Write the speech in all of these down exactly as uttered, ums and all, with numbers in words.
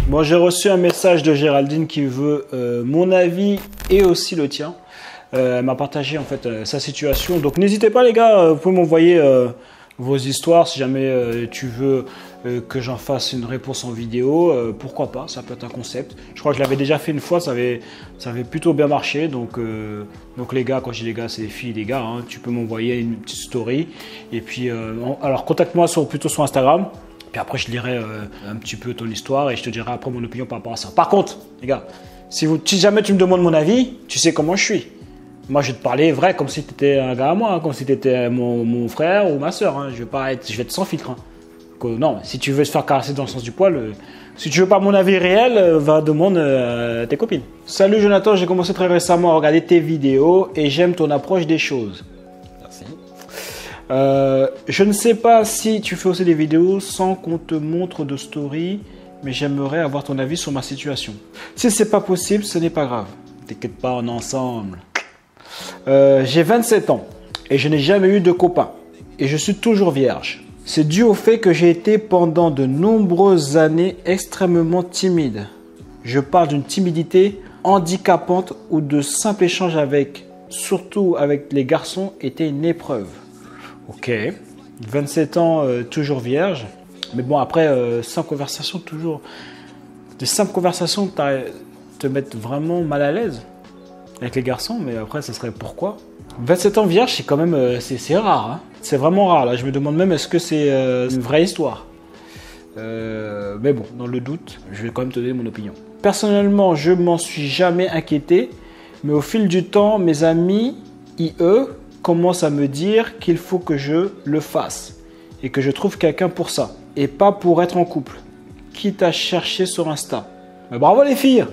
Bon, j'ai reçu un message de Géraldine qui veut euh, mon avis et aussi le tien. Euh, elle m'a partagé en fait euh, sa situation. Donc n'hésitez pas les gars, euh, vous pouvez m'envoyer euh, vos histoires si jamais euh, tu veux euh, que j'en fasse une réponse en vidéo. Euh, pourquoi pas, ça peut être un concept. Je crois que je l'avais déjà fait une fois, ça avait, ça avait plutôt bien marché. Donc, euh, donc les gars, quand je dis les gars, c'est les filles, les gars. Hein, tu peux m'envoyer une petite story. Et puis, euh, alors contacte-moi sur, plutôt sur Instagram. Puis après, je lirai euh, un petit peu ton histoire et je te dirai après mon opinion par rapport à ça. Par contre, les gars, si, vous, si jamais tu me demandes mon avis, tu sais comment je suis. Moi, je vais te parler vrai comme si tu étais un gars à moi, hein, comme si tu étais mon, mon frère ou ma soeur. Hein. Je vais pas être, je vais être sans filtre. Hein. Donc, non, si tu veux te faire caresser dans le sens du poil, euh, si tu veux pas mon avis réel, euh, va demander euh, à tes copines. Salut Jonathan, j'ai commencé très récemment à regarder tes vidéos et j'aime ton approche des choses. Merci. Euh, je ne sais pas si tu fais aussi des vidéos sans qu'on te montre de story, mais j'aimerais avoir ton avis sur ma situation. Si c'est pas possible, ce n'est pas grave. T'inquiète pas, on est ensemble. Euh, j'ai vingt-sept ans et je n'ai jamais eu de copain et je suis toujours vierge. C'est dû au fait que j'ai été pendant de nombreuses années extrêmement timide. Je parle d'une timidité handicapante où de simples échanges avec, surtout avec les garçons, étaient une épreuve. Ok, vingt-sept ans, euh, toujours vierge. Mais bon, après, euh, sans conversation, toujours. De simples conversations te mettent vraiment mal à l'aise avec les garçons, mais après, ça serait pourquoi? vingt-sept ans vierge, c'est quand même, euh, c'est rare. Hein, c'est vraiment rare. Là, je me demande même, est-ce que c'est euh, une vraie histoire? euh, Mais bon, dans le doute, je vais quand même te donner mon opinion. Personnellement, je m'en suis jamais inquiété, mais au fil du temps, mes amis, I E, commence à me dire qu'il faut que je le fasse et que je trouve quelqu'un pour ça et pas pour être en couple, quitte à chercher sur Insta. Mais bravo les filles.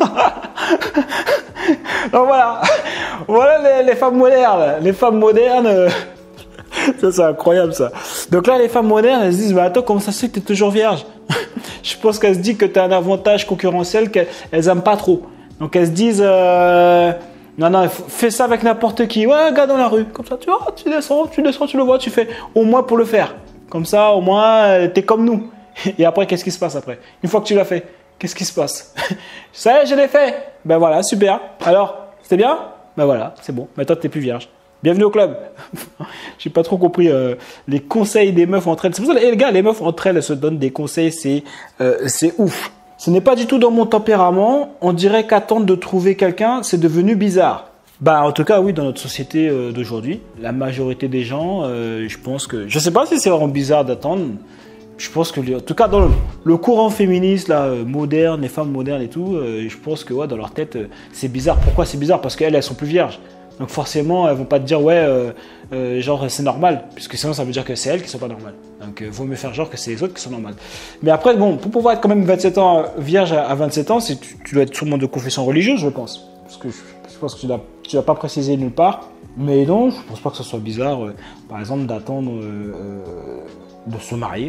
Donc voilà, voilà les, les femmes modernes, les femmes modernes, euh... ça c'est incroyable ça. Donc là les femmes modernes elles se disent, bah attends, comment ça se fait que tu es toujours vierge? Je pense qu'elles se disent que tu as un avantage concurrentiel qu'elles n'aiment pas trop. Donc elles se disent, euh... non, non, fais ça avec n'importe qui. Ouais, gars dans la rue. Comme ça, tu vois, tu descends, tu descends, tu le vois, tu fais au moins pour le faire. Comme ça, au moins, t'es comme nous. Et après, qu'est-ce qui se passe après? Une fois que tu l'as fait, qu'est-ce qui se passe? Ça y est, je l'ai fait. Ben voilà, super. Alors, c'était bien? Ben voilà, c'est bon. Maintenant, t'es plus vierge. Bienvenue au club. J'ai pas trop compris euh, les conseils des meufs entre elles. C'est pour ça, les gars, les meufs entre elles, elles se donnent des conseils, c'est euh, c'est ouf. Ce n'est pas du tout dans mon tempérament. On dirait qu'attendre de trouver quelqu'un, c'est devenu bizarre. Bah, en tout cas, oui, dans notre société euh, d'aujourd'hui, la majorité des gens, euh, je pense que... Je sais pas si c'est vraiment bizarre d'attendre. Je pense que, en tout cas, dans le, le courant féministe, là, euh, moderne, les femmes modernes et tout, euh, je pense que ouais, dans leur tête, euh, c'est bizarre. Pourquoi c'est bizarre? Parce qu'elles, elles sont plus vierges. Donc forcément, elles vont pas te dire, ouais, euh, euh, genre, c'est normal. Puisque sinon, ça veut dire que c'est elles qui sont pas normales. Donc, il euh, vaut mieux faire genre que c'est les autres qui sont normales. Mais après, bon, pour pouvoir être quand même vingt-sept ans, vierge à vingt-sept ans, c'est, tu, tu dois être sûrement de confession religieuse, je pense. Parce que je, je pense que tu ne l'as pas précisé nulle part. Mais non, je pense pas que ce soit bizarre, euh, par exemple, d'attendre euh, euh, de se marier.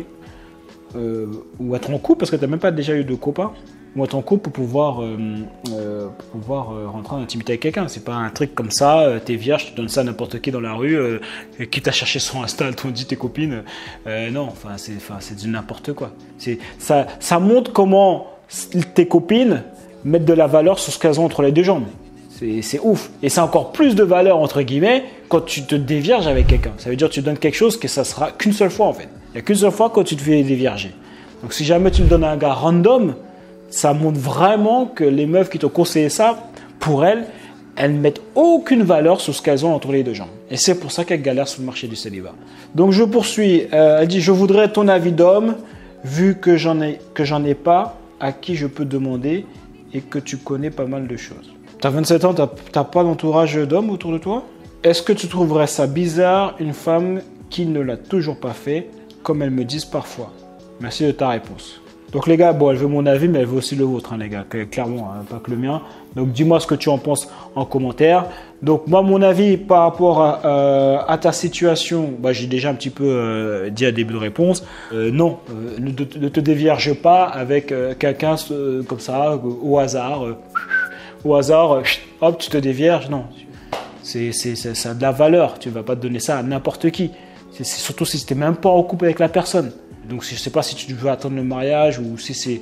Euh, ou être en couple, parce que tu n'as même pas déjà eu de copain. Ou être en couple pour pouvoir, euh, euh, pour pouvoir euh, rentrer en intimité avec quelqu'un. C'est pas un truc comme ça, euh, t'es vierge, tu donnes ça à n'importe qui dans la rue, euh, quitte à chercher sur Insta, t'ont dit tes copines. Euh, non, enfin c'est, enfin c'est du n'importe quoi. C'est, ça, ça montre comment tes copines mettent de la valeur sur ce qu'elles ont entre les deux jambes. C'est, c'est ouf. Et c'est encore plus de valeur, entre guillemets, quand tu te dévierges avec quelqu'un. Ça veut dire que tu donnes quelque chose que ça sera qu'une seule fois en fait. Il n'y a qu'une seule fois quand tu te fais dévierger. Donc si jamais tu le donnes à un gars random, ça montre vraiment que les meufs qui t'ont conseillé ça, pour elles, elles ne mettent aucune valeur sur ce qu'elles ont entre les deux jambes. Et c'est pour ça qu'elles galèrent sur le marché du célibat. Donc je poursuis. Euh, elle dit, je voudrais ton avis d'homme, vu que j'en ai, que j'en ai pas, à qui je peux demander et que tu connais pas mal de choses. Tu as vingt-sept ans, tu n'as pas d'entourage d'hommes autour de toi? Est-ce que tu trouverais ça bizarre, une femme qui ne l'a toujours pas fait, comme elles me disent parfois? Merci de ta réponse. Donc les gars, bon, elle veut mon avis, mais elle veut aussi le vôtre, hein, les gars, clairement, hein, pas que le mien. Donc dis-moi ce que tu en penses en commentaire. Donc moi, mon avis par rapport à, euh, à ta situation, bah, j'ai déjà un petit peu euh, dit à début de réponse. Euh, non, euh, ne, te, ne te dévierge pas avec euh, quelqu'un euh, comme ça, euh, au hasard. Euh, au hasard, euh, hop, tu te dévierges. Non, c'est, c'est, c'est, ça a de la valeur. Tu ne vas pas te donner ça à n'importe qui. C'est, c'est surtout si tu n'es même pas en couple avec la personne. Donc je ne sais pas si tu veux attendre le mariage ou si c'est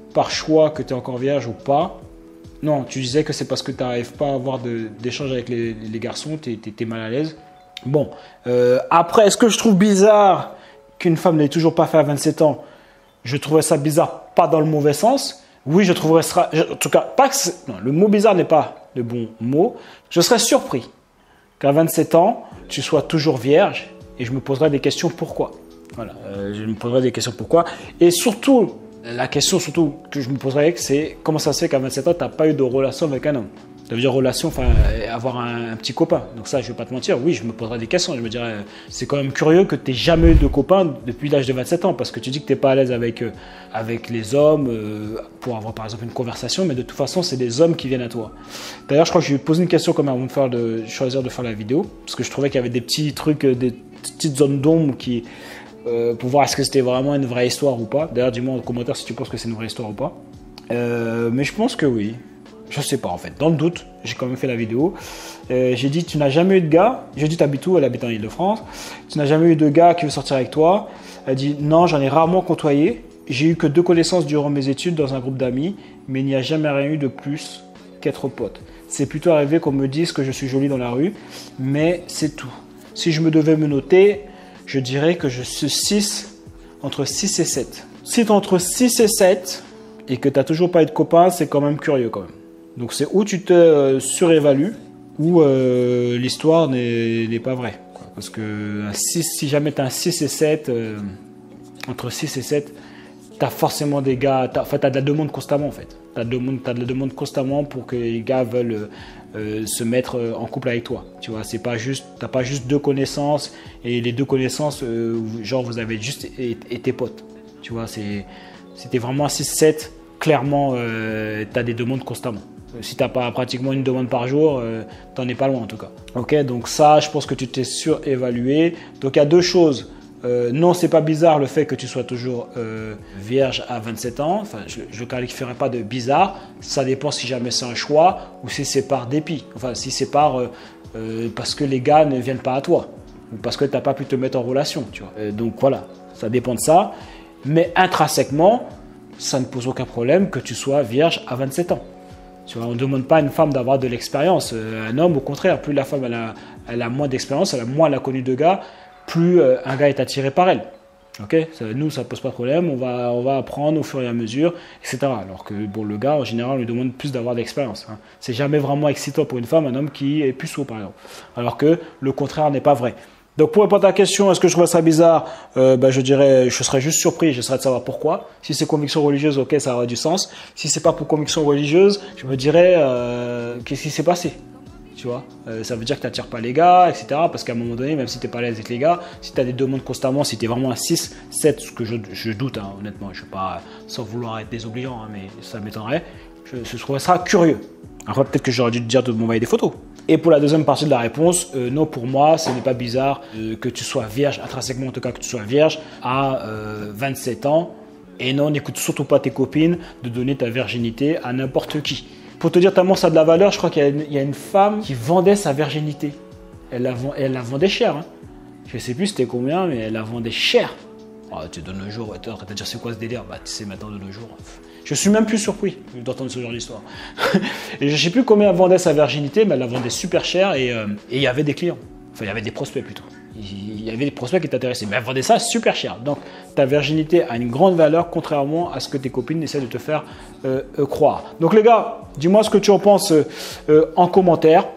par choix que tu es encore vierge ou pas. Non, tu disais que c'est parce que tu n'arrives pas à avoir d'échange avec les, les garçons, tu es mal à l'aise. Bon, euh, après, est-ce que je trouve bizarre qu'une femme n'ait toujours pas fait à vingt-sept ans? Je trouverais ça bizarre, pas dans le mauvais sens. Oui, je trouverais ça, en tout cas, pas que non, le mot bizarre n'est pas le bon mot. Je serais surpris qu'à vingt-sept ans, tu sois toujours vierge et je me poserais des questions pourquoi. Voilà, euh, je me poserais des questions pourquoi. Et surtout, la question surtout que je me poserais, c'est comment ça se fait qu'à vingt-sept ans, tu n'as pas eu de relation avec un homme? Ça veut dire relation, enfin, avoir un, un petit copain. Donc ça, je ne vais pas te mentir, oui, je me poserais des questions. Je me dirais, c'est quand même curieux que tu n'aies jamais eu de copain depuis l'âge de vingt-sept ans, parce que tu dis que tu n'es pas à l'aise avec, euh, avec les hommes euh, pour avoir par exemple une conversation, mais de toute façon, c'est des hommes qui viennent à toi. D'ailleurs, je crois que je vais poser une question quand même avant de, faire de choisir de faire la vidéo, parce que je trouvais qu'il y avait des petits trucs, des petites zones d'ombre qui... Euh, pour voir est-ce que c'était vraiment une vraie histoire ou pas. D'ailleurs, dis-moi en commentaire si tu penses que c'est une vraie histoire ou pas. Euh, mais je pense que oui. Je sais pas en fait. Dans le doute, j'ai quand même fait la vidéo. Euh, j'ai dit, tu n'as jamais eu de gars. J'ai dit, tu habites où? Elle habite en Ile-de-France. Tu n'as jamais eu de gars qui veut sortir avec toi? Elle dit, non, j'en ai rarement côtoyé. J'ai eu que deux connaissances durant mes études dans un groupe d'amis, mais il n'y a jamais rien eu de plus qu'être pote. C'est plutôt arrivé qu'on me dise que je suis jolie dans la rue, mais c'est tout. Si je me devais me noter, je dirais que je suis six, entre six et sept. Si tu es entre six et sept et que tu n'as toujours pas eu de copain, c'est quand même curieux quand même. Donc c'est où tu te euh, surévalues ou euh, l'histoire n'est pas vraie. Quoi. Parce que un six, si jamais tu as un six et sept, euh, entre six et sept, tu as forcément des gars, tu as, enfin, tu as de la demande constamment en fait. Tu as de, de la demande constamment pour que les gars veulent euh, se mettre en couple avec toi. Tu vois, c'est pas juste, tu n'as pas juste deux connaissances et les deux connaissances, euh, genre vous avez juste été potes. Tu vois, c'était vraiment un six sept, clairement, euh, tu as des demandes constamment. Si tu n'as pas pratiquement une demande par jour, euh, tu n'en es pas loin en tout cas. Ok, donc ça, je pense que tu t'es surévalué. Donc il y a deux choses. Euh, non, c'est pas bizarre le fait que tu sois toujours euh, vierge à vingt-sept ans. Enfin, je ne le qualifierais pas de bizarre. Ça dépend si jamais c'est un choix ou si c'est par dépit. Enfin, si c'est par euh, euh, parce que les gars ne viennent pas à toi ou parce que tu n'as pas pu te mettre en relation. Tu vois. Euh, donc voilà, ça dépend de ça. Mais intrinsèquement, ça ne pose aucun problème que tu sois vierge à vingt-sept ans. Tu vois, on ne demande pas à une femme d'avoir de l'expérience. Euh, un homme, au contraire, plus la femme elle a, elle a moins d'expérience, elle a moins elle a connu de gars, plus euh, un gars est attiré par elle. Okay, ça, nous, ça ne pose pas de problème, on va, on va apprendre au fur et à mesure, et cetera. Alors que bon, le gars, en général, on lui demande plus d'avoir d'expérience. Hein. C'est jamais vraiment excitant pour une femme, un homme qui est puceau, par exemple. Alors que le contraire n'est pas vrai. Donc pour répondre à ta question, est-ce que je trouve ça bizarre? euh, ben, Je dirais, je serais juste surpris, j'essaierais de savoir pourquoi. Si c'est conviction religieuse, ok, ça aurait du sens. Si c'est pas pour conviction religieuse, je me dirais, euh, qu'est-ce qui s'est passé? Tu vois, euh, ça veut dire que tu n'attires pas les gars, et cetera. Parce qu'à un moment donné, même si tu n'es pas à l'aise avec les gars, si tu as des demandes constamment, si tu es vraiment à six, sept, ce que je, je doute, hein, honnêtement, je ne vais pas, sans vouloir être désobligeant, hein, mais ça m'étonnerait, je, je trouverais ça curieux. Après, peut-être que j'aurais dû te dire de m'envoyer des photos. Et pour la deuxième partie de la réponse, euh, non, pour moi, ce n'est pas bizarre euh, que tu sois vierge, intrinsèquement en tout cas que tu sois vierge, à euh, vingt-sept ans. Et non, n'écoute surtout pas tes copines de donner ta virginité à n'importe qui. Pour te dire tellement ça a de la valeur, je crois qu'il y, y a une femme qui vendait sa virginité. Elle la, elle la vendait cher. Hein. Je ne sais plus c'était combien, mais elle la vendait cher. Oh, tu donnes le jour, tu vas te dire c'est quoi ce délire? Bah, tu sais maintenant de nos jours. Je suis même plus surpris d'entendre ce genre d'histoire. Et je ne sais plus combien elle vendait sa virginité, mais elle la vendait super cher et euh, il y avait des clients. Enfin, il y avait des prospects plutôt. Il y avait des prospects qui t'intéressaient, mais elle vendait ça super cher. Donc, ta virginité a une grande valeur, contrairement à ce que tes copines essaient de te faire euh, euh, croire. Donc, les gars, dis-moi ce que tu en penses euh, en commentaire.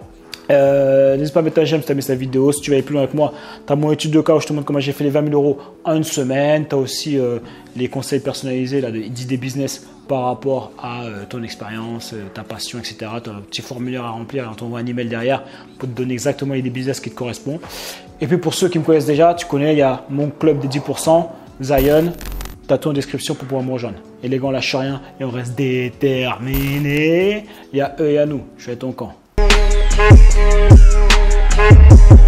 Euh, N'hésite pas à mettre un j'aime si tu as aimé cette vidéo. Si tu veux aller plus loin avec moi, tu as mon étude de cas où je te montre comment j'ai fait les vingt mille euros en une semaine. Tu as aussi euh, les conseils personnalisés d'idées business par rapport à euh, ton expérience, euh, ta passion, et cetera. Tu as un petit formulaire à remplir et on t'envoie un email derrière pour te donner exactement les idées business qui te correspondent. Et puis pour ceux qui me connaissent déjà, tu connais, il y a mon club des dix pour cent, Zion. Tu as tout en description pour pouvoir me rejoindre. Et les gars, on lâche rien et on reste déterminés. Il y a eux et à nous. Je suis à ton camp. We'll be right back.